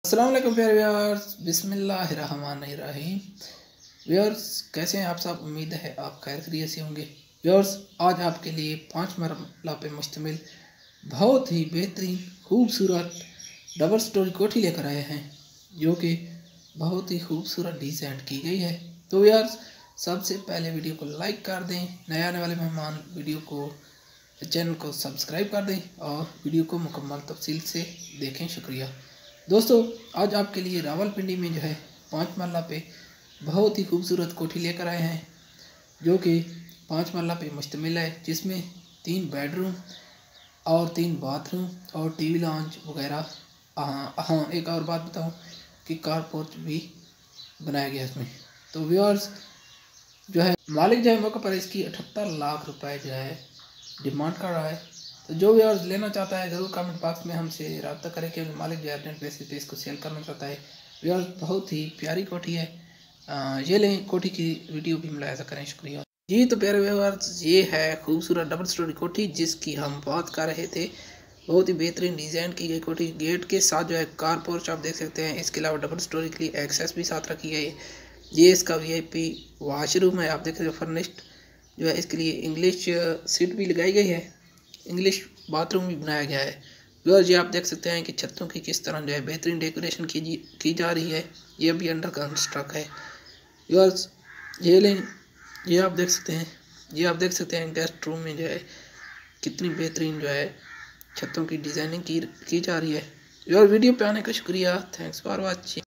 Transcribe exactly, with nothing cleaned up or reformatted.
अस्सलाम वालेकुम प्यारे व्यूअर्स, बिस्मिल्लाहिर्रहमानिर्रहीम। व्यूअर्स, कैसे हैं आप सब? उम्मीद है आप खैर खैरियत से होंगे। व्यूअर्स, आज आपके लिए पाँच मरला पे मुश्तमिल बहुत ही बेहतरीन खूबसूरत डबल स्टोरी कोठी लेकर आए हैं, जो कि बहुत ही खूबसूरत डिज़ाइन की गई है। तो व्यूअर्स, सबसे पहले वीडियो को लाइक कर दें, नए आने वाले मेहमान वीडियो को चैनल को सब्सक्राइब कर दें और वीडियो को मुकम्मल तफसील से देखें। शुक्रिया दोस्तों। आज आपके लिए रावलपिंडी में जो है पाँच मरला पे बहुत ही खूबसूरत कोठी लेकर आए हैं, जो कि पाँच मरला पे मुश्तमिल है, जिसमें तीन बेडरूम और तीन बाथरूम और टीवी लॉन्च वगैरह। हाँ हाँ एक और बात बताऊं कि कार पोर्च भी बनाया गया इसमें। तो व्यूअर्स, जो है मालिक जो है मौके पर इसकी अठहत्तर लाख रुपए जो है डिमांड कर रहा है। तो जो व्यूअर्स लेना चाहता है ज़रूर कमेंट बॉक्स में हमसे रब्ता करें, क्योंकि मालिक जो है अर्जेंट बेसिस पे इसको सेल करना चाहता है। व्यूअर्स, बहुत ही प्यारी कोठी है। आ, ये लें, कोठी की वीडियो भी मुलाहिज़ा करें। शुक्रिया जी। तो प्यारे व्यूअर्स, ये है खूबसूरत डबल स्टोरी कोठी जिसकी हम बात कर रहे थे। बहुत ही बेहतरीन डिज़ाइन की गई कोठी, गेट के साथ जो है कार पोर्च आप देख सकते हैं। इसके अलावा डबल स्टोरी के लिए एक्सेस भी साथ रखी गई है। ये इसका वी आई पी वाशरूम है, आप देख सकते हो। फर्निश्ड जो है इसके लिए इंग्लिश सीट भी लगाई गई है, इंग्लिश बाथरूम भी बनाया गया है। व्यूअर्स, ये आप देख सकते हैं कि छतों की किस तरह जो है बेहतरीन डेकोरेशन की की जा रही है। ये भी अंडर कंस्ट्रक्ट है। व्यूअर्स, ये लें, ये आप देख सकते हैं ये आप देख सकते हैं गेस्ट रूम में जो है कितनी बेहतरीन जो है छतों की डिज़ाइनिंग की की जा रही है। व्यूअर्स, वीडियो पे आने का शुक्रिया। Thanks for watching.